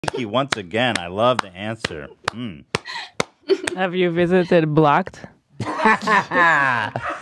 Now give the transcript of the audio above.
Nikki, once again, I love the answer. Have you visited Blocked?